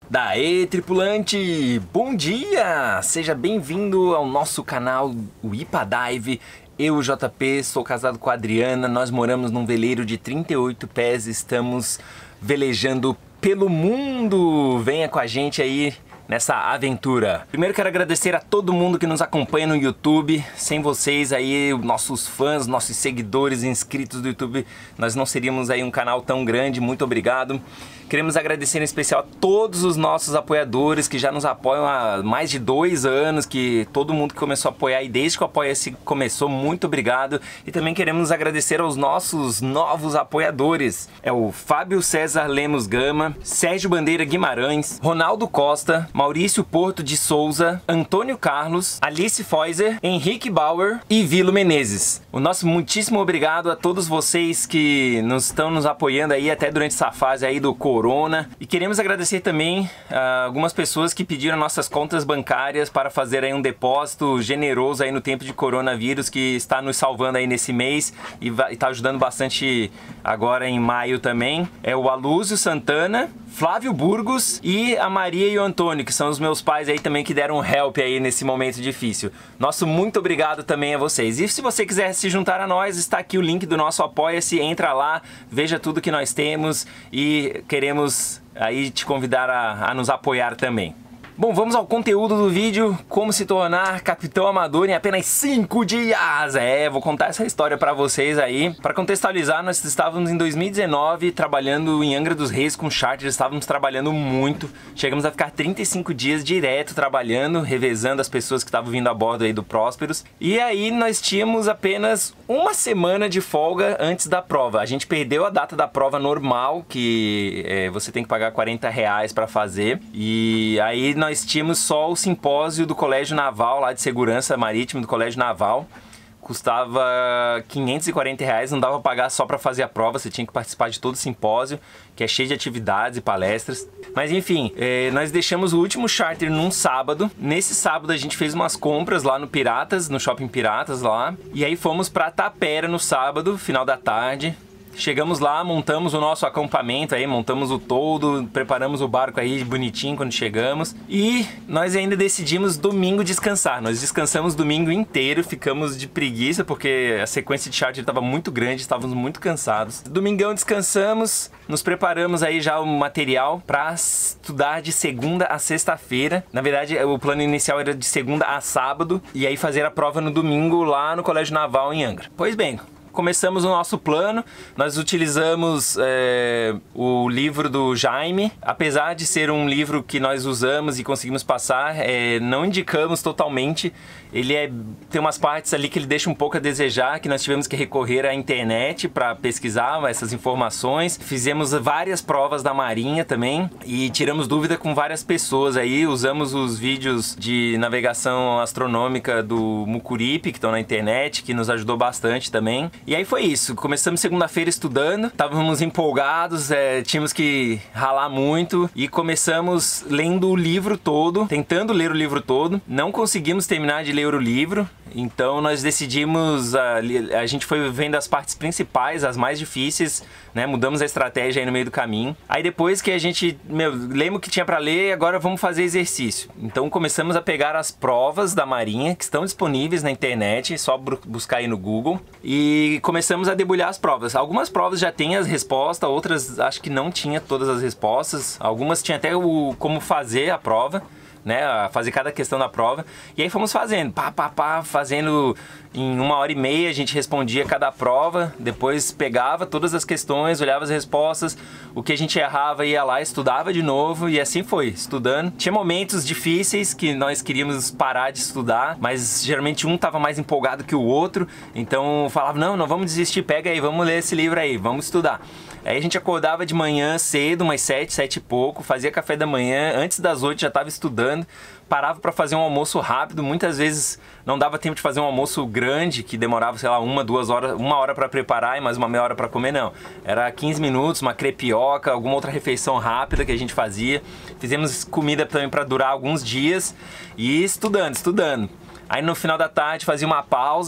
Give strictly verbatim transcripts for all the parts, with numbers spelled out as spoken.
Daê, tripulante! Bom dia! Seja bem-vindo ao nosso canal, o Ipadive. Eu, J P, sou casado com a Adriana, nós moramos num veleiro de trinta e oito pés, estamos velejando pelo mundo! Venha com a gente aí nessa aventura. Primeiro quero agradecer a todo mundo que nos acompanha no YouTube. Sem vocês aí, nossos fãs, nossos seguidores, inscritos do YouTube, nós não seríamos aí um canal tão grande. Muito obrigado. Queremos agradecer em especial a todos os nossos apoiadores que já nos apoiam há mais de dois anos, que todo mundo que começou a apoiar e desde que o Apoia-se começou, muito obrigado. E também queremos agradecer aos nossos novos apoiadores. É o Fábio César Lemos Gama, Sérgio Bandeira Guimarães, Ronaldo Costa, Maurício Porto de Souza, Antônio Carlos, Alice Foiser, Henrique Bauer e Vilo Menezes. O nosso muitíssimo obrigado a todos vocês que nos estão nos apoiando aí até durante essa fase aí do Corona. E queremos agradecer também a algumas pessoas que pediram nossas contas bancárias para fazer aí um depósito generoso aí no tempo de coronavírus, que está nos salvando aí nesse mês e está ajudando bastante agora em maio também. É o Alúzio Santana, Flávio Burgos e a Maria e o Antônio, que são os meus pais aí também que deram help aí nesse momento difícil. Nosso muito obrigado também a vocês. E se você quiser se juntar a nós, está aqui o link do nosso Apoia-se, entra lá, veja tudo que nós temos e queremos aí te convidar a, a nos apoiar também. Bom, vamos ao conteúdo do vídeo, como se tornar capitão amador em apenas cinco dias. É, vou contar essa história pra vocês aí. Para contextualizar, nós estávamos em dois mil e dezenove trabalhando em Angra dos Reis com charter, estávamos trabalhando muito. Chegamos a ficar trinta e cinco dias direto trabalhando, revezando as pessoas que estavam vindo a bordo aí do Prósperos. E aí nós tínhamos apenas uma semana de folga antes da prova. A gente perdeu a data da prova normal, que é, você tem que pagar quarenta reais para fazer. E aí nós nós tínhamos só o simpósio do Colégio Naval, lá de Segurança Marítima do Colégio Naval. Custava quinhentos e quarenta reais, não dava para pagar só para fazer a prova, você tinha que participar de todo o simpósio, que é cheio de atividades e palestras. Mas enfim, eh, nós deixamos o último charter num sábado. Nesse sábado a gente fez umas compras lá no Piratas, no Shopping Piratas lá. E aí fomos para Tapera no sábado, final da tarde. Chegamos lá, montamos o nosso acampamento aí, montamos o toldo, preparamos o barco aí bonitinho quando chegamos. E nós ainda decidimos domingo descansar. Nós descansamos domingo inteiro, ficamos de preguiça porque a sequência de charter estava muito grande, estávamos muito cansados. Domingão descansamos, nos preparamos aí já o material para estudar de segunda a sexta-feira. Na verdade, o plano inicial era de segunda a sábado e aí fazer a prova no domingo lá no Colégio Naval em Angra. Pois bem, começamos o nosso plano, nós utilizamos é, o livro do Jaime. Apesar de ser um livro que nós usamos e conseguimos passar, é, não indicamos totalmente. Ele é, tem umas partes ali que ele deixa um pouco a desejar, que nós tivemos que recorrer à internet para pesquisar essas informações. Fizemos várias provas da Marinha também e tiramos dúvida com várias pessoas aí. Usamos os vídeos de navegação astronômica do Mucuripe, que estão na internet, que nos ajudou bastante também. E aí foi isso, começamos segunda-feira estudando, estávamos empolgados, é, tínhamos que ralar muito e começamos lendo o livro todo, tentando ler o livro todo. Não conseguimos terminar de ler o livro, então nós decidimos, a, a gente foi vendo as partes principais, as mais difíceis, né? Mudamos a estratégia aí no meio do caminho. Aí depois que a gente, meu, lemos o que tinha para ler, agora vamos fazer exercício. Então começamos a pegar as provas da Marinha, que estão disponíveis na internet, só buscar aí no Google, e começamos a debulhar as provas. Algumas provas já têm as respostas, outras acho que não tinha todas as respostas. Algumas tinha até o como fazer a prova, né, fazer cada questão da prova. E aí fomos fazendo, pá, pá, pá, fazendo em uma hora e meia, a gente respondia cada prova, depois pegava todas as questões, olhava as respostas, o que a gente errava ia lá, estudava de novo e assim foi, estudando. Tinha momentos difíceis que nós queríamos parar de estudar, mas geralmente um estava mais empolgado que o outro, então falava, não, não vamos desistir, pega aí, vamos ler esse livro aí, vamos estudar. Aí a gente acordava de manhã cedo, umas sete, sete e pouco, fazia café da manhã, antes das oito já estava estudando, parava para fazer um almoço rápido, muitas vezes não dava tempo de fazer um almoço grande, que demorava, sei lá, uma, duas horas, uma hora para preparar e mais uma meia hora para comer, não. Era quinze minutos, uma crepioca, alguma outra refeição rápida que a gente fazia. Fizemos comida também para durar alguns dias e estudando, estudando. Aí no final da tarde fazia uma pausa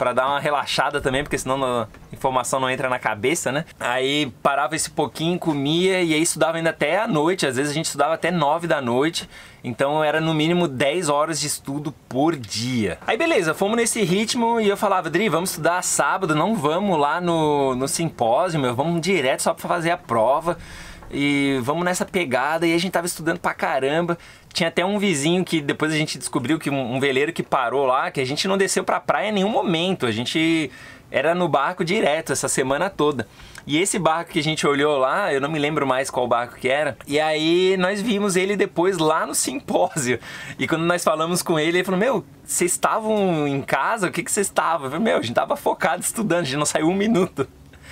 pra dar uma relaxada também, porque senão a informação não entra na cabeça, né? Aí parava esse pouquinho, comia e aí estudava ainda até a noite. Às vezes a gente estudava até nove da noite. Então era no mínimo dez horas de estudo por dia. Aí beleza, fomos nesse ritmo e eu falava, Dri, vamos estudar sábado, não vamos lá no, no simpósio, meu, vamos direto só pra fazer a prova. E vamos nessa pegada, e a gente tava estudando pra caramba. Tinha até um vizinho que depois a gente descobriu que um, um veleiro que parou lá, que a gente não desceu pra praia em nenhum momento. A gente era no barco direto essa semana toda. E esse barco que a gente olhou lá, eu não me lembro mais qual barco que era. E aí nós vimos ele depois lá no simpósio. E quando nós falamos com ele, ele falou, meu, vocês estavam em casa? O que que vocês estavam? Eu falei, meu, a gente tava focado estudando, a gente não saiu um minuto.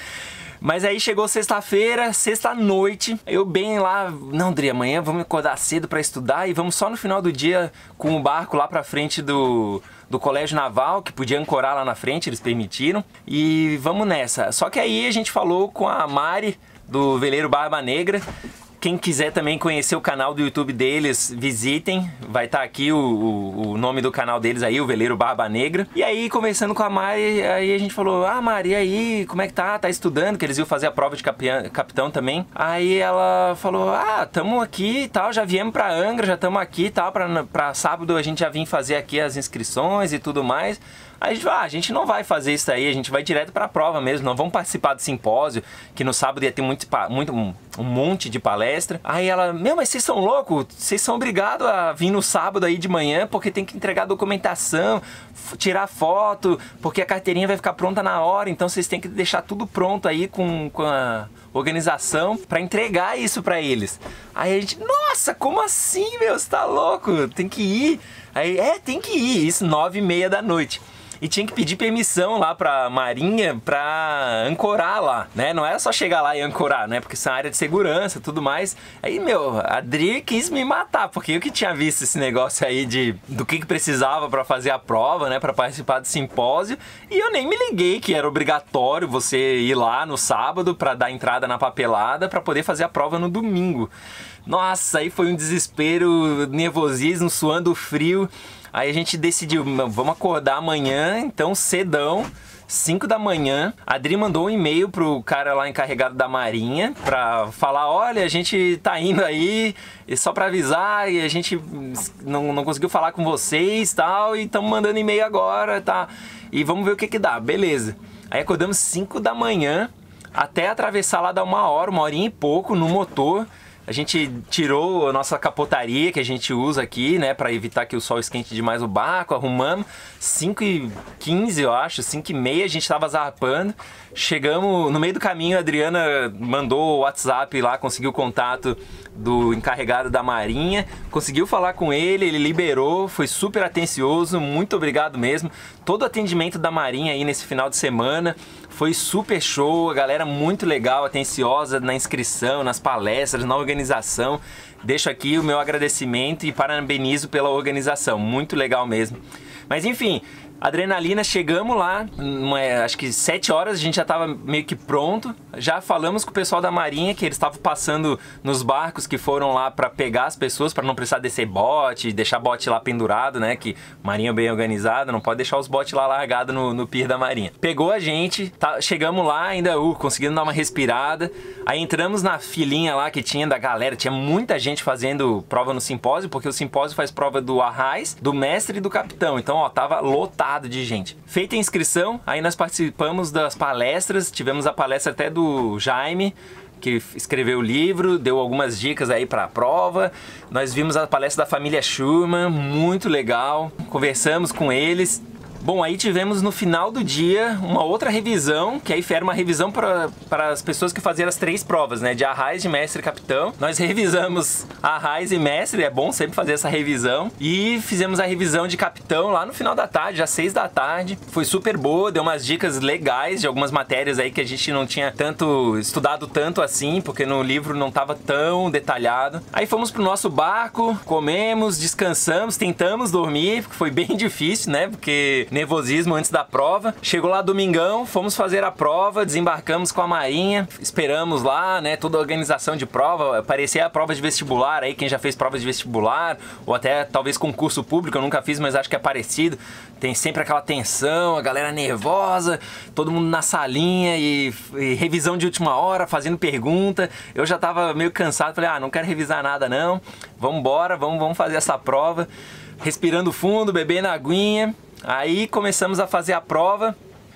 Mas aí chegou sexta-feira, sexta-noite, eu bem lá, não, Dri, amanhã vamos acordar cedo pra estudar e vamos só no final do dia com o barco lá pra frente do, do Colégio Naval, que podia ancorar lá na frente, eles permitiram, e vamos nessa. Só que aí a gente falou com a Mari, do Veleiro Barba Negra. Quem quiser também conhecer o canal do YouTube deles, visitem. Vai estar aqui o, o, o nome do canal deles aí, o Veleiro Barba Negra. E aí, conversando com a Mari, aí a gente falou, ah, Mari, e aí, como é que tá? Tá estudando? Que eles iam fazer a prova de capian, capitão também. Aí ela falou, ah, tamo aqui e tal, já viemos pra Angra, já tamo aqui e tal, pra, pra sábado a gente já vim fazer aqui as inscrições e tudo mais. Aí a gente, ah, a gente não vai fazer isso aí, a gente vai direto pra prova mesmo, não vamos participar do simpósio, que no sábado ia ter muito, muito, um, um monte de palestra. Aí ela, meu, mas vocês são loucos? Vocês são obrigados a vir no sábado aí de manhã, porque tem que entregar documentação, tirar foto, porque a carteirinha vai ficar pronta na hora, então vocês têm que deixar tudo pronto aí com, com a organização pra entregar isso pra eles. Aí a gente, nossa, como assim, meu, você tá louco? Tem que ir. Aí, é, tem que ir, isso nove e meia da noite. E tinha que pedir permissão lá pra Marinha pra ancorar lá, né? Não era só chegar lá e ancorar, né? Porque são área de segurança e tudo mais. Aí, meu, a Dri quis me matar, porque eu que tinha visto esse negócio aí de do que, que precisava pra fazer a prova, né? Pra participar do simpósio. E eu nem me liguei que era obrigatório você ir lá no sábado pra dar entrada na papelada pra poder fazer a prova no domingo. Nossa, aí foi um desespero, nervosismo, suando frio. Aí a gente decidiu, vamos acordar amanhã, então cedão, cinco da manhã. A Adri mandou um e-mail pro cara lá encarregado da Marinha pra falar, olha, a gente tá indo aí, só pra avisar, e a gente não, não conseguiu falar com vocês e tal, e estamos mandando e-mail agora, tá? E vamos ver o que que dá, beleza. Aí acordamos cinco da manhã, até atravessar lá dá uma hora, uma horinha e pouco no motor. A gente tirou a nossa capotaria que a gente usa aqui, né, para evitar que o sol esquente demais o barco, arrumamos, cinco e quinze eu acho, cinco e meia a gente estava zarpando, chegamos, no meio do caminho a Adriana mandou o WhatsApp lá, conseguiu o contato do encarregado da Marinha, conseguiu falar com ele, ele liberou, foi super atencioso, muito obrigado mesmo, todo o atendimento da Marinha aí nesse final de semana, foi super show, a galera muito legal, atenciosa na inscrição, nas palestras, na organização. Deixo aqui o meu agradecimento e parabenizo pela organização, muito legal mesmo. Mas enfim, adrenalina, chegamos lá, uma, acho que sete horas a gente já estava meio que pronto. Já falamos com o pessoal da Marinha que eles estavam passando nos barcos que foram lá para pegar as pessoas, para não precisar descer bote, deixar bote lá pendurado, né? Que Marinha é bem organizada, não pode deixar os botes lá largados no, no pier da Marinha. Pegou a gente, tá, chegamos lá ainda, uh, conseguindo dar uma respirada. Aí entramos na filinha lá que tinha da galera, tinha muita gente fazendo prova no simpósio, porque o simpósio faz prova do arraiz, do mestre e do capitão. Então, ó, tava lotado de gente. Feita a inscrição, aí nós participamos das palestras, tivemos a palestra até do Jaime, que escreveu o livro, deu algumas dicas aí para a prova. Nós vimos a palestra da família Schurman, muito legal, conversamos com eles. Bom, aí tivemos no final do dia uma outra revisão, que aí era uma revisão para as pessoas que faziam as três provas, né? De arraiz, de mestre e capitão. Nós revisamos arraiz e mestre, é bom sempre fazer essa revisão. E fizemos a revisão de capitão lá no final da tarde, às seis da tarde. Foi super boa, deu umas dicas legais de algumas matérias aí que a gente não tinha tanto estudado tanto assim, porque no livro não estava tão detalhado. Aí fomos pro nosso barco, comemos, descansamos, tentamos dormir, porque foi bem difícil, né? Porque nervosismo antes da prova. Chegou lá domingão, fomos fazer a prova, desembarcamos com a Marinha, esperamos lá, né, toda a organização de prova, parecia a prova de vestibular aí, quem já fez prova de vestibular, ou até talvez concurso público, eu nunca fiz, mas acho que é parecido. Tem sempre aquela tensão, a galera nervosa, todo mundo na salinha e, e revisão de última hora, fazendo pergunta. Eu já tava meio cansado, falei, ah, não quero revisar nada não, vamos embora, vamos, vamos fazer essa prova. Respirando fundo, bebendo aguinha, aí começamos a fazer a prova.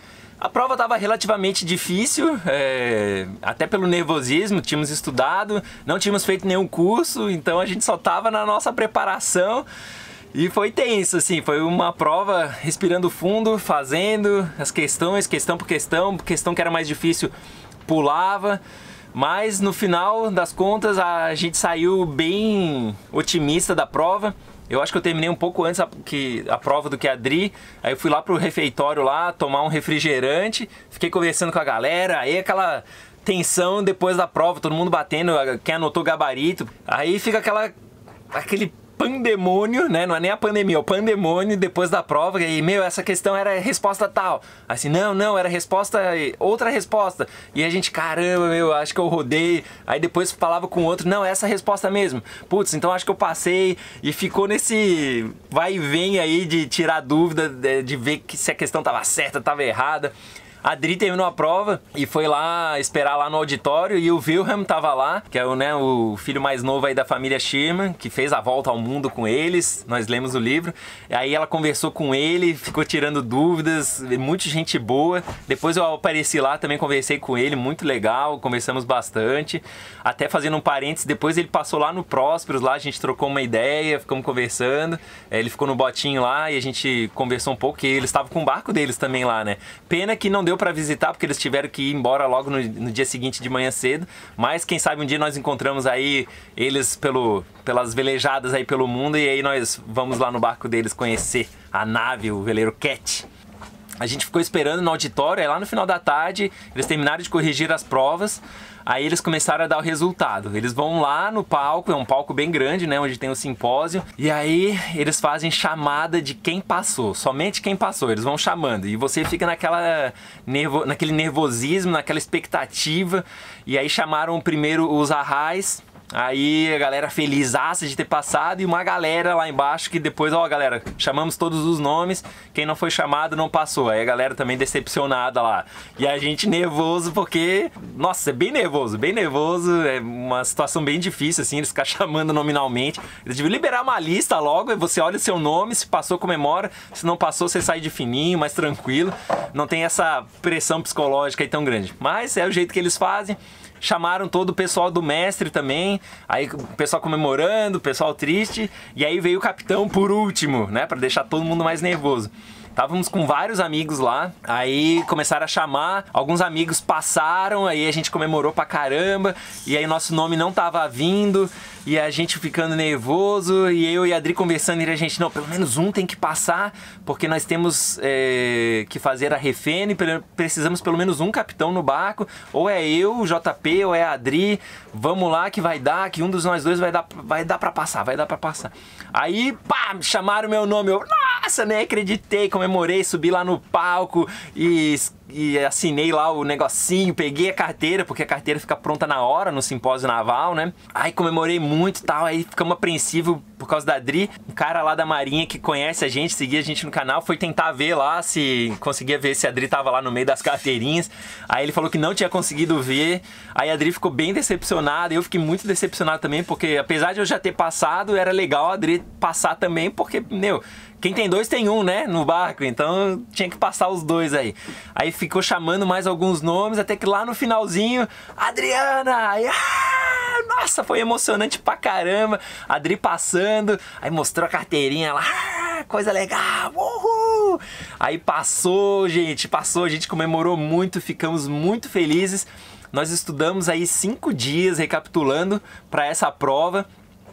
A prova estava relativamente difícil, é, até pelo nervosismo, tínhamos estudado, não tínhamos feito nenhum curso, então a gente só estava na nossa preparação. E foi tenso, assim, foi uma prova respirando fundo, fazendo as questões, questão por questão, questão que era mais difícil, pulava. Mas no final das contas a gente saiu bem otimista da prova. Eu acho que eu terminei um pouco antes a, que, a prova do que a Adri. Aí eu fui lá pro refeitório lá, tomar um refrigerante, fiquei conversando com a galera, aí aquela tensão depois da prova, todo mundo batendo, quem anotou gabarito. Aí fica aquela, aquele pandemônio, né? Não é nem a pandemia, é o pandemônio depois da prova. E, meu, essa questão era resposta tal. Assim, não, não, era resposta, outra resposta. E a gente, caramba, meu, acho que eu rodei. Aí depois falava com o outro, não, é essa resposta mesmo. Putz, então acho que eu passei. E ficou nesse vai e vem aí de tirar dúvida, de ver que se a questão tava certa, tava errada. A Adri terminou a prova e foi lá esperar lá no auditório e o Wilhelm tava lá, que é o, né, o filho mais novo aí da família Schirmer, que fez a volta ao mundo com eles, nós lemos o livro. E aí ela conversou com ele, ficou tirando dúvidas, muita gente boa. Depois eu apareci lá, também conversei com ele, muito legal, conversamos bastante. Até fazendo um parênteses, depois ele passou lá no Prósperos, lá a gente trocou uma ideia, ficamos conversando. Ele ficou no botinho lá e a gente conversou um pouco, que eles estavam com o barco deles também lá, né? Pena que não deu para visitar, porque eles tiveram que ir embora logo no, no dia seguinte de manhã cedo, mas quem sabe um dia nós encontramos aí eles pelo, pelas velejadas aí pelo mundo e aí nós vamos lá no barco deles conhecer a nave, o veleiro Cat. A gente ficou esperando no auditório, aí lá no final da tarde eles terminaram de corrigir as provas. Aí eles começaram a dar o resultado. Eles vão lá no palco, é um palco bem grande, né, onde tem o simpósio. E aí eles fazem chamada de quem passou, somente quem passou. Eles vão chamando e você fica naquela nervo, naquele nervosismo, naquela expectativa. E aí chamaram primeiro os arrais. Aí a galera felizaça de ter passado e uma galera lá embaixo que depois, ó galera, chamamos todos os nomes, quem não foi chamado não passou. Aí a galera também decepcionada lá. E a gente nervoso porque, nossa, é bem nervoso, bem nervoso, é uma situação bem difícil assim, eles ficam chamando nominalmente. Eles deviam liberar uma lista logo, e você olha o seu nome, se passou comemora, se não passou você sai de fininho, mais tranquilo. Não tem essa pressão psicológica aí tão grande. Mas é o jeito que eles fazem. Chamaram todo o pessoal do mestre também, aí o pessoal comemorando, o pessoal triste, e aí veio o capitão por último, né, para deixar todo mundo mais nervoso. Estávamos com vários amigos lá, aí começaram a chamar, alguns amigos passaram, aí a gente comemorou pra caramba, e aí nosso nome não tava vindo, e a gente ficando nervoso, e eu e a Adri conversando, e a gente, não, pelo menos um tem que passar, porque nós temos é, que fazer a refém, precisamos pelo menos um capitão no barco, ou é eu, o J P, ou é a Adri, vamos lá que vai dar, que um dos nós dois vai dar, vai dar pra passar, vai dar pra passar. Aí, pá, chamaram meu nome, eu, nossa, nem acreditei, comemorei, subi lá no palco e, e assinei lá o negocinho, peguei a carteira, porque a carteira fica pronta na hora no simpósio naval, né? Aí comemorei muito e tal, aí ficamos apreensivos por causa da Adri. Um cara lá da Marinha que conhece a gente, seguia a gente no canal, foi tentar ver lá se conseguia ver se a Adri tava lá no meio das carteirinhas. Aí ele falou que não tinha conseguido ver. Aí a Adri ficou bem decepcionada, eu fiquei muito decepcionado também, porque apesar de eu já ter passado, era legal a Adri passar também, porque, meu, quem tem dois tem um, né, no barco, então tinha que passar os dois aí. Aí ficou chamando mais alguns nomes, até que lá no finalzinho, Adriana! Aí, ah, nossa, foi emocionante pra caramba. A Adri passando, aí mostrou a carteirinha lá, ah, coisa legal, uhul! Aí passou, gente, passou, a gente comemorou muito, ficamos muito felizes. Nós estudamos aí cinco dias, recapitulando, para essa prova.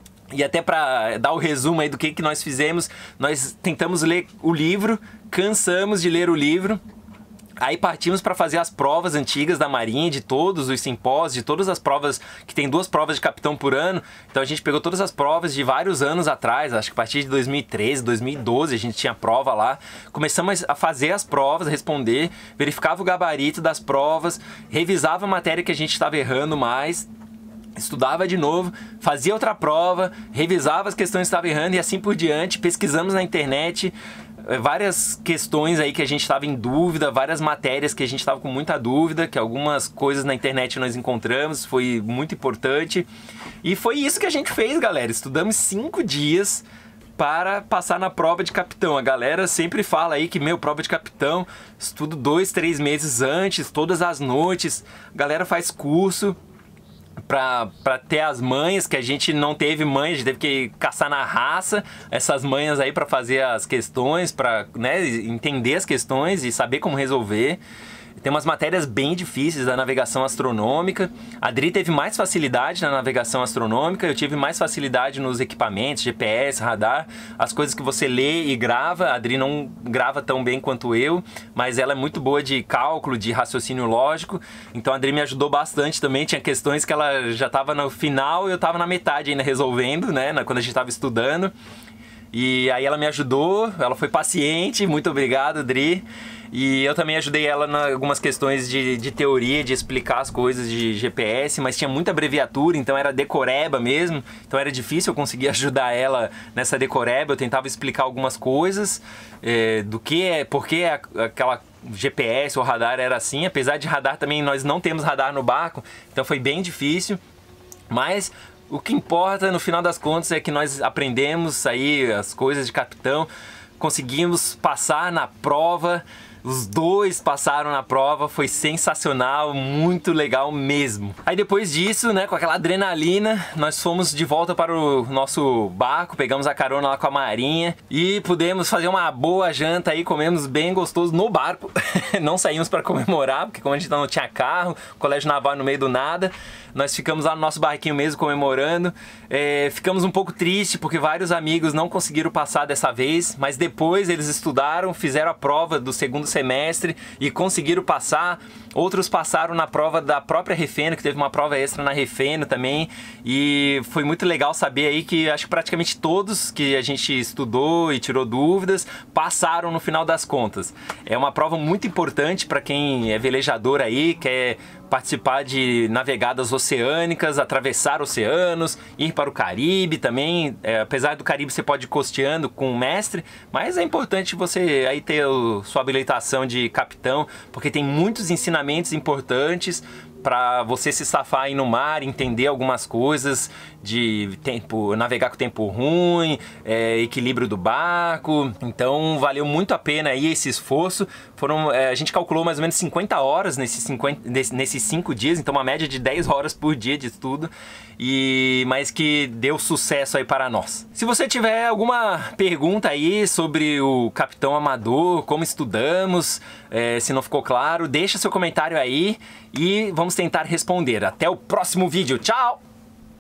E até para dar o resumo aí do que, que nós fizemos, nós tentamos ler o livro, cansamos de ler o livro. Aí partimos para fazer as provas antigas da Marinha, de todos os simpósios, de todas as provas, que tem duas provas de capitão por ano. Então a gente pegou todas as provas de vários anos atrás, acho que a partir de dois mil e treze, dois mil e doze a gente tinha prova lá. Começamos a fazer as provas, a responder, verificava o gabarito das provas, revisava a matéria que a gente estava errando mais, estudava de novo, fazia outra prova, revisava as questões que estava errando e assim por diante. Pesquisamos na internet várias questões aí que a gente estava em dúvida, várias matérias que a gente estava com muita dúvida, que algumas coisas na internet nós encontramos, foi muito importante. E foi isso que a gente fez, galera. Estudamos cinco dias para passar na prova de capitão. A galera sempre fala aí que, meu, prova de capitão, estudo dois, três meses antes, todas as noites. A galera faz curso Pra, pra ter as manhas, que a gente não teve manhas, a gente teve que caçar na raça essas manhas aí pra fazer as questões, pra, né, entender as questões e saber como resolver. Tem umas matérias bem difíceis da navegação astronômica. A Adri teve mais facilidade na navegação astronômica, eu tive mais facilidade nos equipamentos, G P S, radar, as coisas que você lê e grava. A Adri não grava tão bem quanto eu, mas ela é muito boa de cálculo, de raciocínio lógico. Então a Adri me ajudou bastante também. Tinha questões que ela já estava no final e eu estava na metade ainda resolvendo, né, quando a gente estava estudando. E aí ela me ajudou, ela foi paciente, muito obrigado, Adri. E eu também ajudei ela em algumas questões de, de teoria, de explicar as coisas de G P S, mas tinha muita abreviatura, então era decoreba mesmo, então era difícil eu conseguir ajudar ela nessa decoreba. Eu tentava explicar algumas coisas, é, do que é, por que aquela G P S ou radar era assim, apesar de radar também, nós não temos radar no barco, então foi bem difícil, mas o que importa no final das contas é que nós aprendemos aí as coisas de capitão, conseguimos passar na prova. Os dois passaram na prova, foi sensacional, muito legal mesmo. Aí depois disso, né, com aquela adrenalina, nós fomos de volta para o nosso barco, pegamos a carona lá com a Marinha e pudemos fazer uma boa janta aí, comemos bem gostoso no barco. Não saímos para comemorar, porque como a gente não tinha carro, colégio naval no meio do nada, nós ficamos lá no nosso barquinho mesmo comemorando. É, ficamos um pouco tristes porque vários amigos não conseguiram passar dessa vez, mas depois eles estudaram, fizeram a prova do segundo semestre e conseguiram passar. Outros passaram na prova da própria Refeno, que teve uma prova extra na Refeno também, e foi muito legal saber aí que acho que praticamente todos que a gente estudou e tirou dúvidas passaram no final das contas. É uma prova muito importante para quem é velejador aí, quer participar de navegadas oceânicas, atravessar oceanos, ir para o Caribe também. É, apesar do Caribe você pode ir costeando com o mestre, mas é importante você aí ter o, sua habilitação de capitão, porque tem muitos ensinamentos importantes para você se safar aí no mar, entender algumas coisas de tempo, navegar com tempo ruim, é, equilíbrio do barco. Então valeu muito a pena aí esse esforço. Foram, é, a gente calculou mais ou menos cinquenta horas nesses, cinquenta, nesses cinco dias, então uma média de dez horas por dia de estudo, e, mas que deu sucesso aí para nós. Se você tiver alguma pergunta aí sobre o Capitão Amador, como estudamos, é, se não ficou claro, deixa seu comentário aí e vamos tentar responder. Até o próximo vídeo. Tchau!